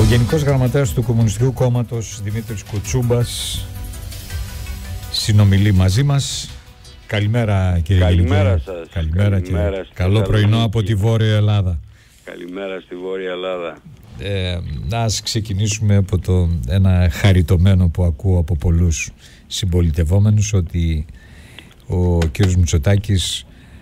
Γενικός Γραμματέας του Κομμουνιστικού Κόμματος Δημήτρης Κουτσούμπας συνομιλεί μαζί μας. Καλημέρα κύριε Γενική. Καλημέρα σας. Καλημέρα κύριε. Καλό πρωινό από τη Βόρεια Ελλάδα. Καλημέρα στη Βόρεια Ελλάδα. Ας ξεκινήσουμε από ένα χαριτωμένο που ακούω από πολλούς συμπολιτευόμενους, ότι ο κύριος Μητσοτάκης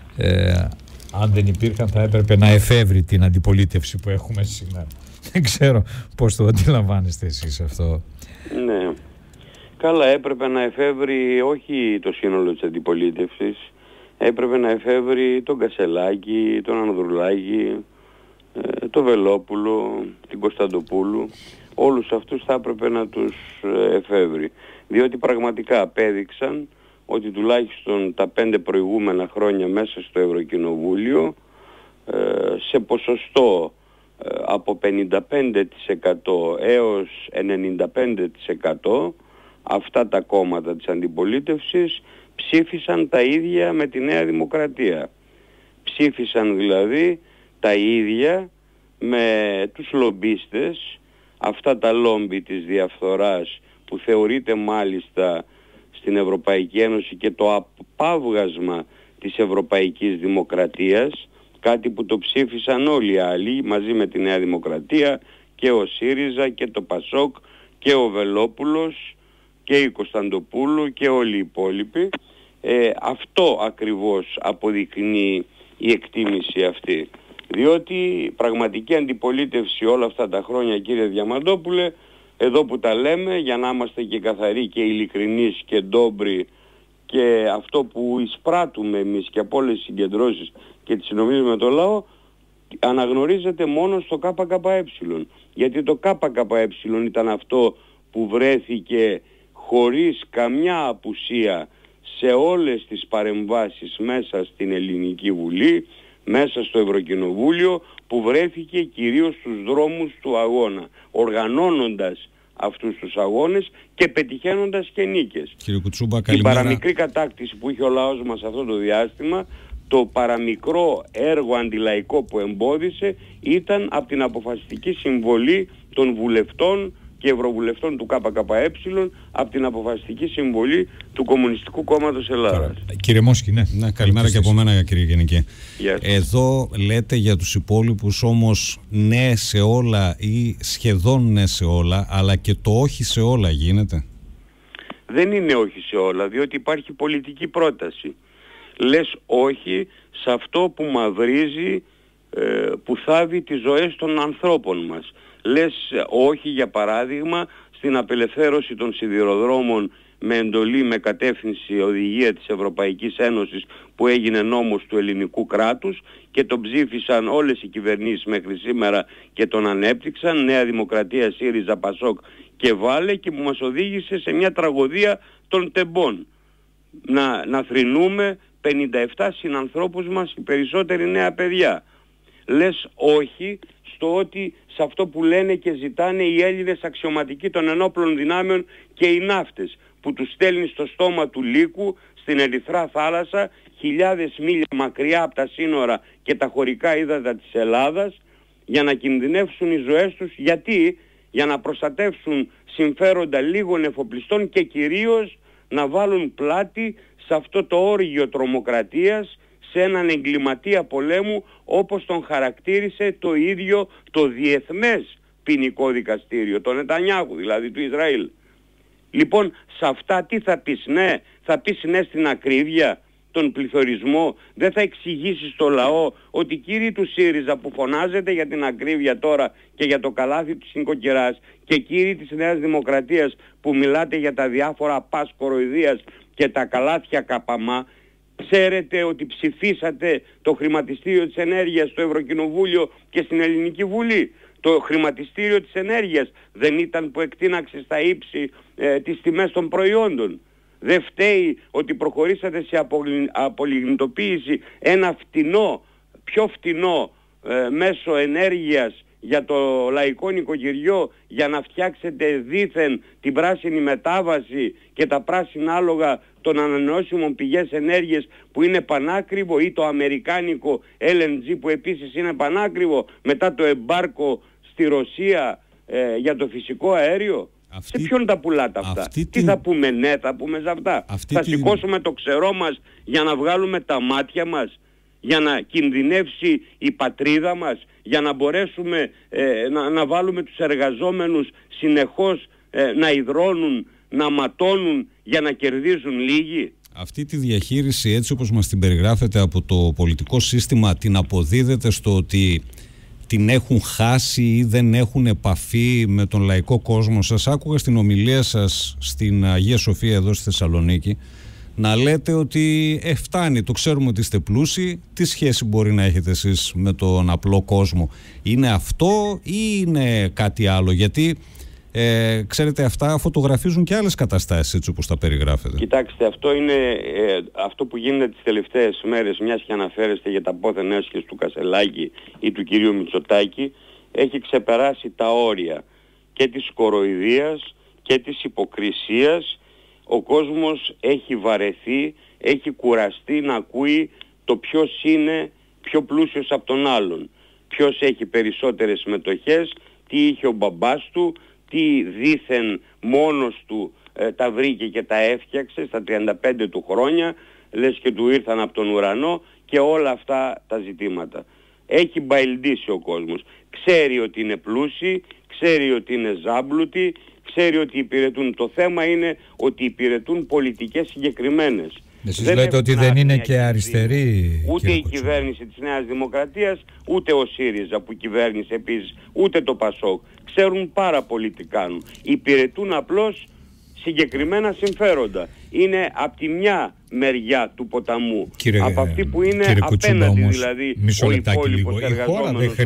αν δεν υπήρχαν θα έπρεπε να εφεύρει την αντιπολίτευση που έχουμε σήμερα. Δεν ξέρω πώς το αντιλαμβάνεστε εσείς αυτό. Ναι. Καλά, έπρεπε να εφεύρει όχι το σύνολο της αντιπολίτευσης, έπρεπε να εφεύρει τον Κασελάκη, τον Ανδρουλάκη, τον Βελόπουλο, την Κωνσταντοπούλου. Όλους αυτούς θα έπρεπε να τους εφεύρει, διότι πραγματικά απέδειξαν ότι τουλάχιστον τα 5 προηγούμενα χρόνια μέσα στο Ευρωκοινοβούλιο σε ποσοστό από 55% έως 95% αυτά τα κόμματα της αντιπολίτευσης ψήφισαν τα ίδια με τη Νέα Δημοκρατία. Ψήφισαν δηλαδή τα ίδια με τους λομπίστες, αυτά τα λόμπι της διαφθοράς που θεωρείται μάλιστα στην Ευρωπαϊκή Ένωση και το απάβγασμα της Ευρωπαϊκής Δημοκρατίας, κάτι που το ψήφισαν όλοι οι άλλοι μαζί με τη Νέα Δημοκρατία, και ο ΣΥΡΙΖΑ και το ΠΑΣΟΚ και ο Βελόπουλος και η Κωνσταντοπούλου και όλοι οι υπόλοιποι. Αυτό ακριβώς αποδεικνύει η εκτίμηση αυτή, διότι πραγματική αντιπολίτευση όλα αυτά τα χρόνια, κύριε Διαμαντόπουλε, εδώ που τα λέμε, για να είμαστε και καθαροί και ειλικρινείς και ντόμπροι, και αυτό που εισπράττουμε εμείς και από όλες τις συγκεντρώσεις και τις συνομιλίες με το λαό, αναγνωρίζεται μόνο στο ΚΚΕ, γιατί το ΚΚΕ ήταν αυτό που βρέθηκε χωρίς καμιά απουσία σε όλες τις παρεμβάσεις μέσα στην Ελληνική Βουλή, μέσα στο Ευρωκοινοβούλιο, που βρέθηκε κυρίως στους δρόμους του αγώνα, οργανώνοντας αυτούς τους αγώνες και πετυχαίνοντας και νίκες. Κύριε Κουτσούμπα, την παραμικρή κατάκτηση που είχε ο λαός μας αυτό το διάστημα, το παραμικρό έργο αντιλαϊκό που εμπόδισε ήταν από την αποφασιστική συμβολή των βουλευτών και ευρωβουλευτών του ΚΚΕ, από την αποφασιστική συμβολή του Κομμουνιστικού Κόμματος Ελλάδας. Κύριε Μόσκη, ναι. Καλημέρα και από μένα, κύριε Γενική. Yes. Εδώ λέτε για τους υπόλοιπους όμως ναι σε όλα ή σχεδόν ναι σε όλα, αλλά και το όχι σε όλα γίνεται? Δεν είναι όχι σε όλα, διότι υπάρχει πολιτική πρόταση. Λες όχι σε αυτό που μαυρίζει, που θάβει τις ζωές των ανθρώπων μας. Λες όχι, για παράδειγμα, στην απελευθέρωση των σιδηροδρόμων με εντολή, με κατεύθυνση οδηγία της Ευρωπαϊκής Ένωσης, που έγινε νόμος του ελληνικού κράτους και τον ψήφισαν όλες οι κυβερνήσεις μέχρι σήμερα και τον ανέπτυξαν, Νέα Δημοκρατία, ΣΥΡΙΖΑ, ΠΑΣΟΚ και Βάλε, και που μας οδήγησε σε μια τραγωδία των τεμπών. Να θρηνούμε 57 συνανθρώπους μας, οι περισσότεροι νέα παιδιά. Λες όχι στο ότι σε αυτό που λένε και ζητάνε οι Έλληνες αξιωματικοί των ενόπλων δυνάμεων και οι ναύτες, που τους στέλνει στο στόμα του λύκου, στην Ερυθρά θάλασσα, χιλιάδες μίλια μακριά από τα σύνορα και τα χωρικά ύδατα της Ελλάδας, για να κινδυνεύσουν οι ζωές τους. Γιατί? Για να προστατεύσουν συμφέροντα λίγων εφοπλιστών και κυρίως να βάλουν πλάτη σε αυτό το όργιο τρομοκρατίας, σε έναν εγκληματία πολέμου, όπως τον χαρακτήρισε το ίδιο το Διεθνές Ποινικό Δικαστήριο, το Νετανιάχου δηλαδή του Ισραήλ. Λοιπόν, σε αυτά τι θα πεις? Ναι, θα πεις ναι στην ακρίβεια, τον πληθωρισμό? Δεν θα εξηγήσεις στο λαό ότι κύριοι του ΣΥΡΙΖΑ που φωνάζετε για την ακρίβεια τώρα και για το καλάθι της νοικοκυράς, και κύριοι της Νέας Δημοκρατίας που μιλάτε για τα διάφορα πας κοροϊδίας και τα καλάθια καπαμά, ξέρετε ότι ψηφίσατε το χρηματιστήριο της ενέργειας στο Ευρωκοινοβούλιο και στην Ελληνική Βουλή? Το χρηματιστήριο της ενέργειας δεν ήταν που εκτείναξε στα ύψη τις τιμές των προϊόντων? Δεν φταίει ότι προχωρήσατε σε απολιγνητοποίηση, ένα πιο φτηνό μέσο ενέργειας για το λαϊκό νοικοκυριό, για να φτιάξετε δήθεν την πράσινη μετάβαση και τα πράσινα άλογα των ανανεώσιμων πηγές ενέργειας, που είναι πανάκριβο, ή το αμερικάνικο LNG που επίσης είναι πανάκριβο μετά το εμπάρκο στη Ρωσία για το φυσικό αέριο. Σε ποιον τα πουλάτε αυτά? Τι θα πούμε? Ναι, θα πούμε σε αυτά? Θα σηκώσουμε το ξερό μας για να βγάλουμε τα μάτια μας, για να κινδυνεύσει η πατρίδα μας, για να μπορέσουμε να βάλουμε τους εργαζόμενους συνεχώς να υδρώνουν, να ματώνουν για να κερδίζουν λίγοι? Αυτή τη διαχείριση, έτσι όπως μας την περιγράφεται από το πολιτικό σύστημα, την αποδίδεται στο ότι την έχουν χάσει ή δεν έχουν επαφή με τον λαϊκό κόσμο? Σας άκουγα στην ομιλία σας στην Αγία Σοφία εδώ στη Θεσσαλονίκη να λέτε ότι φτάνει, το ξέρουμε ότι είστε πλούσιοι, τι σχέση μπορεί να έχετε εσείς με τον απλό κόσμο? Είναι αυτό ή είναι κάτι άλλο? Γιατί ξέρετε, αυτά φωτογραφίζουν και άλλες καταστάσεις, έτσι όπως τα περιγράφετε. Κοιτάξτε, αυτό είναι αυτό που γίνεται τις τελευταίες μέρες, μιας και αναφέρεστε για τα πόθεν έσχες του Κασελάκη ή του κυρίου Μητσοτάκη, έχει ξεπεράσει τα όρια και της κοροϊδίας και της υποκρισίας. Ο κόσμος έχει βαρεθεί, έχει κουραστεί να ακούει το ποιος είναι πιο πλούσιος από τον άλλον, ποιος έχει περισσότερες μετοχές, τι είχε ο μπαμπάς του, τι δήθεν μόνος του τα βρήκε και τα έφτιαξε στα 35 του χρόνια, λες και του ήρθαν από τον ουρανό, και όλα αυτά τα ζητήματα. Έχει μπαιλντήσει ο κόσμος. Ξέρει ότι είναι πλούσιοι, ξέρει ότι είναι ζάμπλουτοι, ξέρει ότι υπηρετούν. Το θέμα είναι ότι υπηρετούν πολιτικές συγκεκριμένες. Εσείς λέτε ότι δεν είναι και αριστεροί. Ούτε η κυβέρνηση της Νέας Δημοκρατίας, ούτε ο ΣΥΡΙΖΑ που κυβέρνησε επίσης, ούτε το ΠΑΣΟΚ. Ξέρουν πάρα πολύ τι κάνουν. Υπηρετούν απλώς συγκεκριμένα συμφέροντα. Είναι από τη μια μεριά του ποταμού. Από αυτή που είναι απέναντι, Κουτσούμπα, όμως, δηλαδή ο υπόλοιπος εργαζόμενος. Η χώρα δεν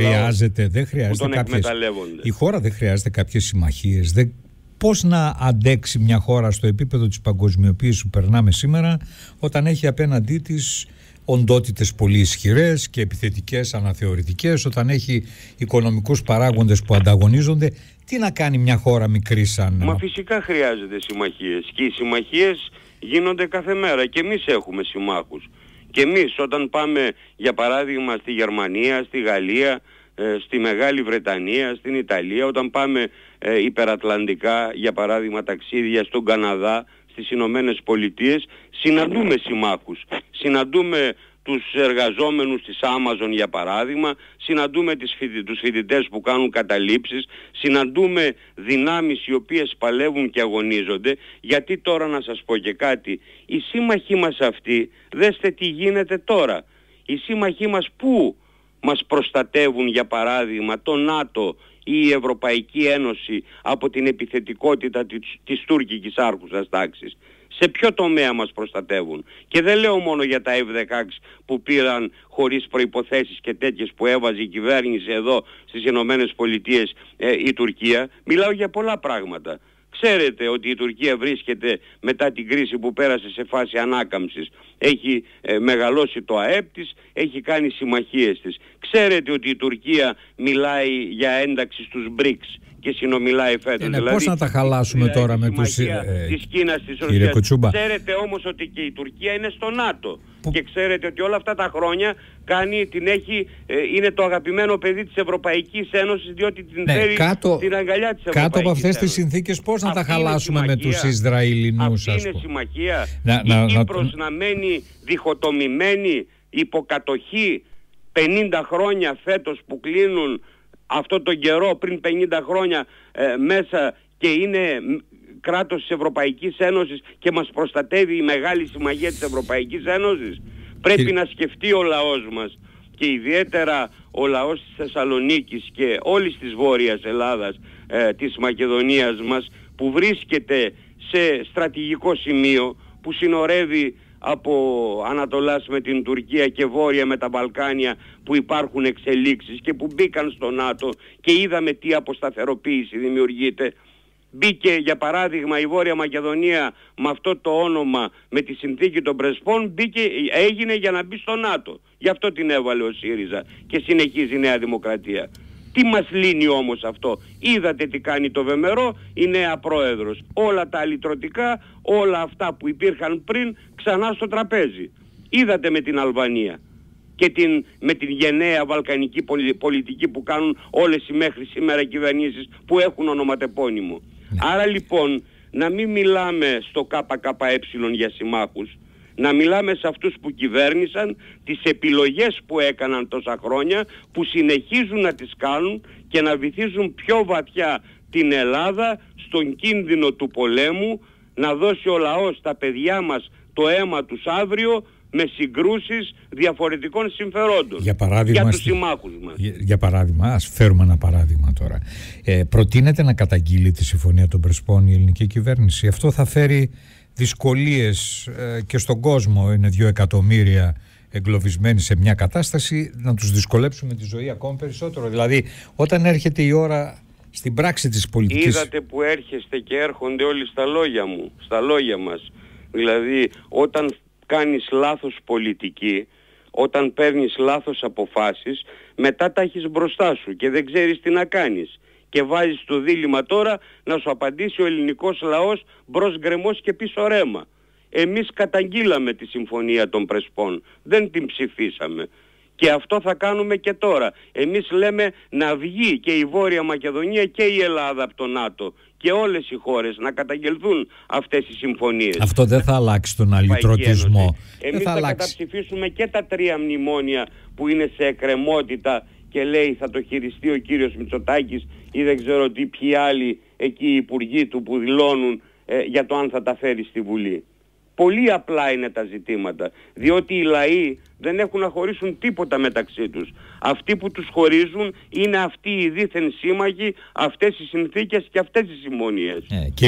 χρειάζεται κάποιες συμμαχίες. Πώς να αντέξει μια χώρα στο επίπεδο της παγκοσμιοποίησης που περνάμε σήμερα, όταν έχει απέναντί της οντότητες πολύ ισχυρές και επιθετικές αναθεωρητικές, όταν έχει οικονομικούς παράγοντες που ανταγωνίζονται? Τι να κάνει μια χώρα μικρή σαν... Μα φυσικά χρειάζεται συμμαχίες, και οι συμμαχίες γίνονται κάθε μέρα, και εμείς έχουμε συμμάχους. Και εμείς όταν πάμε για παράδειγμα στη Γερμανία, στη Γαλλία, στη Μεγάλη Βρετανία, στην Ιταλία, όταν πάμε υπερατλαντικά για παράδειγμα ταξίδια στον Καναδά, στις Ηνωμένες Πολιτείες, συναντούμε συμμάχους. Συναντούμε τους εργαζόμενους της Amazon για παράδειγμα, συναντούμε τους φοιτητές που κάνουν καταλήψεις, συναντούμε δυνάμεις οι οποίες παλεύουν και αγωνίζονται. Γιατί τώρα να σας πω και κάτι, οι σύμμαχοί μας αυτοί, δέστε τι γίνεται τώρα. Οι σύμμαχοί μας που μας προστατεύουν, για παράδειγμα το ΝΑΤΟ ή η Ευρωπαϊκή Ένωση από την επιθετικότητα της τουρκικής άρχουσας τάξης? Σε ποιο τομέα μας προστατεύουν? Και δεν λέω μόνο για τα F-16 που πήραν χωρίς προϋποθέσεις και τέτοιες που έβαζε η κυβέρνηση εδώ στις Ηνωμένες Πολιτείες η Τουρκία. Μιλάω για πολλά πράγματα. Ξέρετε ότι η Τουρκία βρίσκεται μετά την κρίση που πέρασε σε φάση ανάκαμψης. Έχει μεγαλώσει το ΑΕΠ της, έχει κάνει συμμαχίες της. Ξέρετε ότι η Τουρκία μιλάει για ένταξη στους BRICS και συνομιλάει φέτος. Δηλαδή, πώς να τα χαλάσουμε τώρα με τους... της Κίνας, της Ρωσίας. Ξέρετε όμως ότι και η Τουρκία είναι στο ΝΑΤΟ. Και ξέρετε ότι όλα αυτά τα χρόνια είναι το αγαπημένο παιδί της Ευρωπαϊκής Ένωσης, διότι την φέρει στην αγκαλιά της Ευρωπαϊκής Ένωσης. Κάτω από αυτές τις συνθήκες πώς να τα χαλάσουμε με τους Ισραηλινούς? Αυτή είναι συμμαχία. Η Κύπρος να μένει διχοτομημένη, υποκατοχή 50 χρόνια φέτος που κλείνουν αυτό τον καιρό, πριν 50 χρόνια μέσα, και είναι κράτος της Ευρωπαϊκής Ένωσης και μας προστατεύει η μεγάλη συμμαχία της Ευρωπαϊκής Ένωσης. Πρέπει να σκεφτεί ο λαός μας, και ιδιαίτερα ο λαός της Θεσσαλονίκης και όλης της Βόρειας Ελλάδας, της Μακεδονίας μας, που βρίσκεται σε στρατηγικό σημείο, που συνορεύει από Ανατολάς με την Τουρκία και βόρεια με τα Βαλκάνια, που υπάρχουν εξελίξεις και που μπήκαν στο ΝΑΤΟ και είδαμε τι αποσταθεροποίηση δημιουργείται. Μπήκε για παράδειγμα η Βόρεια Μακεδονία με αυτό το όνομα, με τη συνθήκη των Πρεσπών, έγινε για να μπει στο ΝΑΤΟ. Γι' αυτό την έβαλε ο ΣΥΡΙΖΑ και συνεχίζει η Νέα Δημοκρατία. Τι μας λύνει όμως αυτό? Είδατε τι κάνει το Βεμερό, η νέα πρόεδρος. Όλα τα αλυτρωτικά, όλα αυτά που υπήρχαν πριν, ξανά στο τραπέζι. Είδατε με την Αλβανία. με την γενναία βαλκανική πολιτική που κάνουν όλες οι μέχρι σήμερα κυβερνήσεις που έχουν ονοματεπώνυμο. Άρα λοιπόν να μην μιλάμε στο ΚΚΕ για συμμάχους, να μιλάμε σε αυτούς που κυβέρνησαν, τις επιλογές που έκαναν τόσα χρόνια, που συνεχίζουν να τις κάνουν και να βυθίζουν πιο βαθιά την Ελλάδα στον κίνδυνο του πολέμου, να δώσει ο λαός, τα παιδιά μας, το αίμα τους αύριο με συγκρούσεις διαφορετικών συμφερόντων για τους συμμάχους μας. Για παράδειγμα, ας φέρουμε ένα παράδειγμα τώρα. Προτείνεται να καταγγείλει τη Συμφωνία των Πρεσπών η ελληνική κυβέρνηση. Αυτό θα φέρει δυσκολίες και στον κόσμο. Είναι 2 εκατομμύρια εγκλωβισμένοι σε μια κατάσταση, να τους δυσκολέψουμε τη ζωή ακόμη περισσότερο. Δηλαδή, όταν έρχεται η ώρα στην πράξη της πολιτικής... Είδατε που έρχεστε και έρχονται όλοι στα λόγια μου, στα λόγια μας. Δηλαδή, όταν κάνεις λάθος πολιτική, όταν παίρνεις λάθος αποφάσεις, μετά τα έχεις μπροστά σου και δεν ξέρεις τι να κάνεις. Και βάζεις το δίλημμα τώρα να σου απαντήσει ο ελληνικός λαός μπρος γκρεμός και πίσω ρέμα. Εμείς καταγγείλαμε τη Συμφωνία των Πρεσπών, δεν την ψηφίσαμε. Και αυτό θα κάνουμε και τώρα. Εμείς λέμε να βγει και η Βόρεια Μακεδονία και η Ελλάδα από το ΝΑΤΟ και όλες οι χώρες να καταγγελθούν αυτές οι συμφωνίες. Αυτό δεν θα αλλάξει τον αλυτρωτισμό. Εμείς θα καταψηφίσουμε και τα 3 μνημόνια που είναι σε εκκρεμότητα και λέει θα το χειριστεί ο κύριος Μητσοτάκης ή δεν ξέρω τι ποιοι άλλοι εκεί οι υπουργοί του που δηλώνουν για το αν θα τα φέρει στη Βουλή. Πολύ απλά είναι τα ζητήματα, διότι οι λαοί δεν έχουν να χωρίσουν τίποτα μεταξύ τους. Αυτοί που τους χωρίζουν είναι αυτοί οι δίθεν σύμμαχοι, αυτές οι συνθήκες και αυτές οι συμφωνίες. Και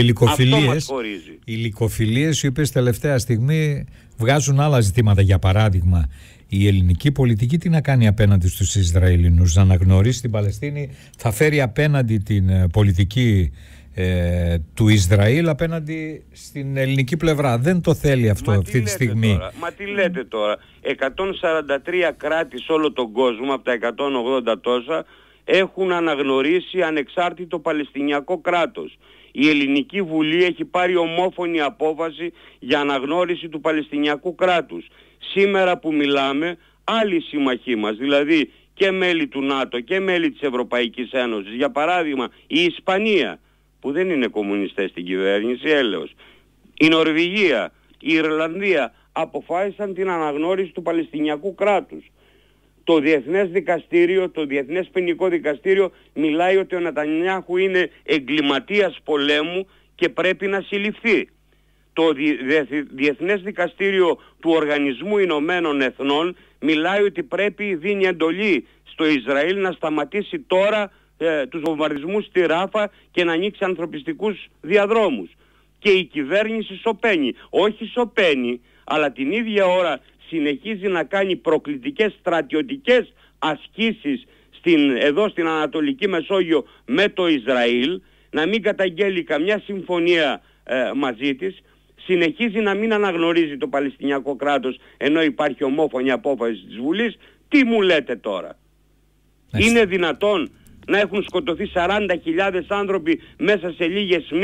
οι λυκοφιλίες οι οποίες τελευταία στιγμή βγάζουν άλλα ζητήματα. Για παράδειγμα, η ελληνική πολιτική τι να κάνει απέναντι στους Ισραηλινούς? Να αναγνωρίσει την Παλαιστίνη, θα φέρει απέναντι την πολιτική του Ισραήλ απέναντι στην ελληνική πλευρά. Δεν το θέλει αυτό αυτή τη στιγμή. Μα τι λέτε τώρα? 143 κράτη σε όλο τον κόσμο, από τα 180 τόσα, έχουν αναγνωρίσει ανεξάρτητο Παλαιστινιακό κράτος. Η Ελληνική Βουλή έχει πάρει ομόφωνη απόφαση για αναγνώριση του Παλαιστινιακού κράτους. Σήμερα που μιλάμε, άλλοι σύμμαχοί μας, δηλαδή και μέλη του ΝΑΤΟ και μέλη της Ευρωπαϊκής Ένωσης, για παράδειγμα η Ισπανία, που δεν είναι κομμουνιστές στην κυβέρνηση, έλεος, η Νορβηγία, η Ιρλανδία αποφάσισαν την αναγνώριση του Παλαιστινιακού κράτους. Το Διεθνές Δικαστήριο, το Διεθνές Ποινικό Δικαστήριο μιλάει ότι ο Νετανιάχου είναι εγκληματίας πολέμου και πρέπει να συλληφθεί. Το Διεθνές Δικαστήριο του Οργανισμού Ηνωμένων Εθνών μιλάει ότι δίνει εντολή στο Ισραήλ να σταματήσει τώρα τους βομβαρδισμούς στη Ράφα και να ανοίξει ανθρωπιστικούς διαδρόμους. Και η κυβέρνηση σωπαίνει. Όχι σωπαίνει, αλλά την ίδια ώρα συνεχίζει να κάνει προκλητικές στρατιωτικές ασκήσεις εδώ στην Ανατολική Μεσόγειο με το Ισραήλ, να μην καταγγέλει καμιά συμφωνία μαζί της, συνεχίζει να μην αναγνωρίζει το Παλαιστινιακό κράτος ενώ υπάρχει ομόφωνη απόφαση της Βουλής. Τι μου λέτε τώρα? Είναι δυνατόν να έχουν σκοτωθεί 40.000 άνθρωποι μέσα σε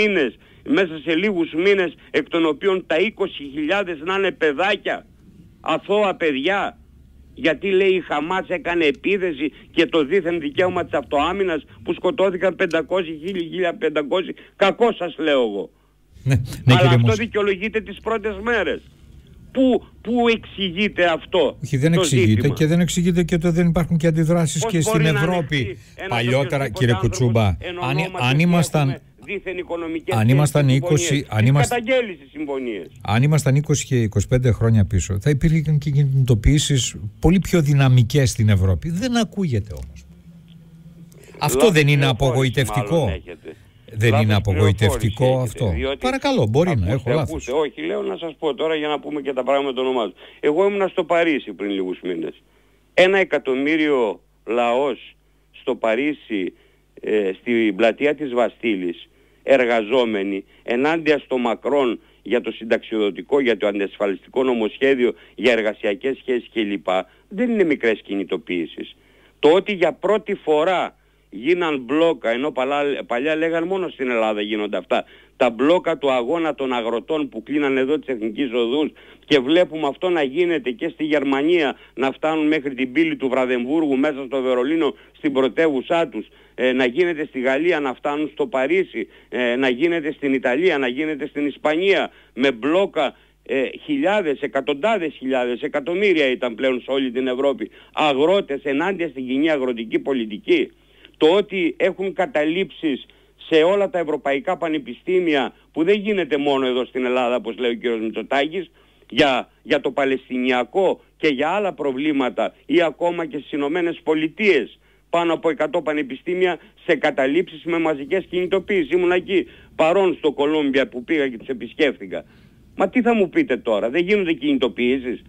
λίγους μήνες, εκ των οποίων τα 20.000 να είναι παιδάκια, αθώα παιδιά? Γιατί λέει η Χαμάς έκανε επίθεση και το δίθεν δικαίωμα της αυτοάμυνας που σκοτώθηκαν 500, 1.500, κακό σας λέω εγώ. Αλλά αυτό δικαιολογείται τις πρώτες μέρες. Πού εξηγείται αυτό? Όχι, δεν εξηγείται και δεν εξηγείται και το δεν υπάρχουν και αντιδράσεις και στην Ευρώπη. Παλιότερα, κύριε Κουτσούμπα, αν ήμασταν 20 και 25 χρόνια πίσω, θα υπήρχαν και κινητοποιήσεις πολύ πιο δυναμικές στην Ευρώπη. Δεν ακούγεται όμως. Αυτό δεν είναι απογοητευτικό? Δεν είναι απογοητευτικό αυτό? Παρακαλώ, μπορεί να έχω λάθος. Όχι, λέω να σας πω τώρα για να πούμε και τα πράγματα το όνομά του. Εγώ ήμουν στο Παρίσι πριν λίγους μήνες. 1 εκατομμύριο λαός στο Παρίσι, στην πλατεία της Βαστίλης, εργαζόμενοι ενάντια στο Μακρόν για το συνταξιοδοτικό, για το αντιασφαλιστικό νομοσχέδιο, για εργασιακές σχέσεις κλπ. Δεν είναι μικρές κινητοποιήσεις. Το ότι για πρώτη φορά γίναν μπλόκα, ενώ παλιά λέγαν μόνο στην Ελλάδα γίνονται αυτά. Τα μπλόκα του αγώνα των αγροτών που κλείναν εδώ τις εθνικές οδούς, και βλέπουμε αυτό να γίνεται και στη Γερμανία, να φτάνουν μέχρι την πύλη του Βραδεμβούργου μέσα στο Βερολίνο, στην πρωτεύουσά τους, να γίνεται στη Γαλλία, να φτάνουν στο Παρίσι, να γίνεται στην Ιταλία, να γίνεται στην Ισπανία, με μπλόκα χιλιάδες, εκατοντάδες χιλιάδες, εκατομμύρια ήταν πλέον σε όλη την Ευρώπη αγρότες ενάντια στην κοινή αγροτική πολιτική. Το ότι έχουν καταλήψεις σε όλα τα ευρωπαϊκά πανεπιστήμια, που δεν γίνεται μόνο εδώ στην Ελλάδα όπως λέει ο κ. Μητσοτάκης, για το Παλαιστινιακό και για άλλα προβλήματα, ή ακόμα και στις Ηνωμένες Πολιτείες πάνω από 100 πανεπιστήμια σε καταλήψεις με μαζικές κινητοποίησεις. Ήμουν εκεί παρόν στο Κολούμπια που πήγα και τους επισκέφθηκα. Μα τι θα μου πείτε τώρα, δεν γίνονται κινητοποιήσεις?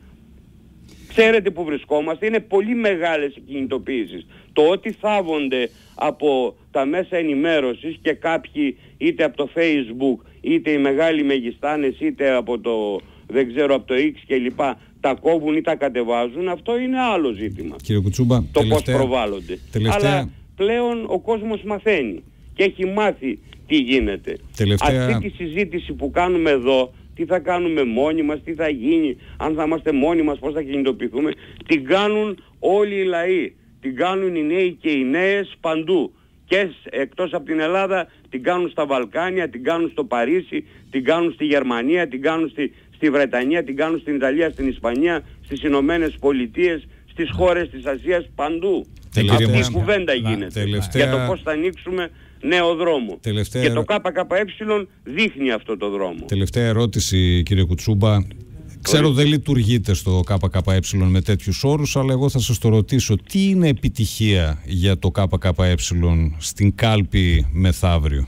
Ξέρετε που βρισκόμαστε, είναι πολύ μεγάλες οι κινητοποιήσεις. Το ότι θάβονται από τα μέσα ενημέρωσης και κάποιοι είτε από το Facebook, είτε οι μεγάλοι μεγιστάνες, είτε από το, δεν ξέρω, από το X κλπ, τα κόβουν ή τα κατεβάζουν, αυτό είναι άλλο ζήτημα. Κύριε Κουτσούμπα, το πώς προβάλλονται. Τελευταία... Αλλά πλέον ο κόσμος μαθαίνει και έχει μάθει τι γίνεται. Αυτή τη συζήτηση που κάνουμε εδώ, τι θα κάνουμε μόνοι μας, τι θα γίνει, αν θα είμαστε μόνοι μας, πώς θα κινητοποιηθούμε, την κάνουν όλοι οι λαοί. Την κάνουν οι νέοι και οι νέες παντού. Και εκτός από την Ελλάδα την κάνουν στα Βαλκάνια, την κάνουν στο Παρίσι, την κάνουν στη Γερμανία, την κάνουν στη Βρετανία, την κάνουν στην Ιταλία, στην Ισπανία, στις Ηνωμένες Πολιτείες, στις χώρες της Ασίας, παντού. Αυτή η κουβέντα γίνεται για το πώς θα ανοίξουμε νέο δρόμο. Και το ΚΚΕ δείχνει αυτό το δρόμο. Τελευταία ερώτηση, κύριε Κουτσούμπα. Ξέρω δεν λειτουργείτε στο ΚΚΕ με τέτοιους όρους, αλλά εγώ θα σας το ρωτήσω. Τι είναι επιτυχία για το ΚΚΕ στην κάλπη μεθαύριο?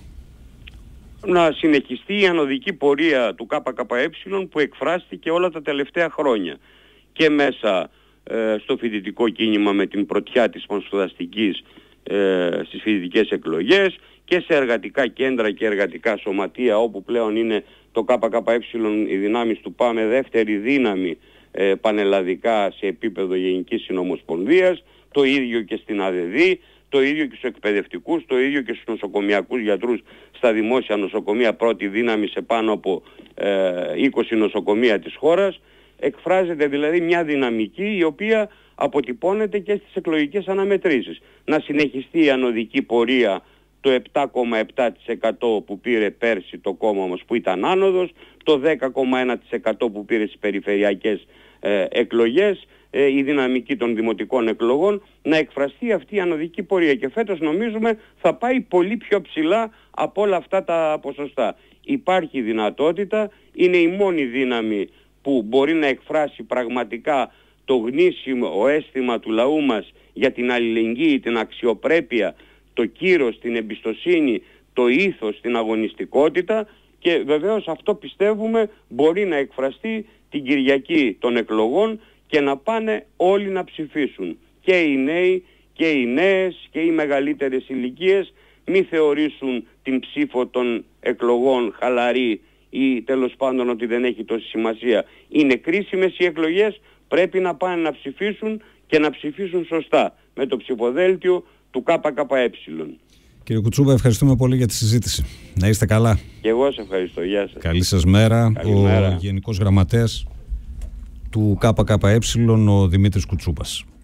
Να συνεχιστεί η ανωδική πορεία του ΚΚΕ που εκφράστηκε όλα τα τελευταία χρόνια. Και μέσα στο φοιτητικό κίνημα με την πρωτιά της πανσπουδαστικής στις φοιτητικές εκλογές, και σε εργατικά κέντρα και εργατικά σωματεία, όπου πλέον είναι το ΚΚΕ οι δυνάμεις του ΠΑΜΕ δεύτερη δύναμη πανελλαδικά σε επίπεδο Γενικής Συνομοσπονδίας, το ίδιο και στην ΑΔΔ, το ίδιο και στους εκπαιδευτικούς, το ίδιο και στους νοσοκομιακούς γιατρούς στα δημόσια νοσοκομεία, πρώτη δύναμη σε πάνω από 20 νοσοκομεία της χώρας. Εκφράζεται δηλαδή μια δυναμική η οποία αποτυπώνεται και στις εκλογικές αναμετρήσεις. Να συνεχιστεί η ανωδική πορεία, το 7,7% που πήρε πέρσι το κόμμα μας που ήταν άνοδος, το 10,1% που πήρε στις περιφερειακές εκλογές, η δυναμική των δημοτικών εκλογών, να εκφραστεί αυτή η ανωδική πορεία. Και φέτος νομίζουμε θα πάει πολύ πιο ψηλά από όλα αυτά τα ποσοστά. Υπάρχει δυνατότητα, είναι η μόνη δύναμη που μπορεί να εκφράσει πραγματικά το γνήσιο αίσθημα του λαού μας για την αλληλεγγύη, την αξιοπρέπεια, το κύρος, την εμπιστοσύνη, το ήθος, την αγωνιστικότητα, και βεβαίως αυτό πιστεύουμε μπορεί να εκφραστεί την Κυριακή των εκλογών και να πάνε όλοι να ψηφίσουν. Και οι νέοι και οι νέες και οι μεγαλύτερες ηλικίες, μη θεωρήσουν την ψήφο των εκλογών χαλαρή ή τέλος πάντων ότι δεν έχει τόση σημασία. Είναι κρίσιμες οι εκλογές, πρέπει να πάνε να ψηφίσουν και να ψηφίσουν σωστά με το ψηφοδέλτιο του ΚΚΕ. Κύριε Κουτσούμπα, ευχαριστούμε πολύ για τη συζήτηση. Να είστε καλά. Και εγώ σας ευχαριστώ. Γεια σας. Καλή σας μέρα. Καλημέρα. Ο Γενικός Γραμματέας του ΚΚΕ, ο Δημήτρης Κουτσούμπας.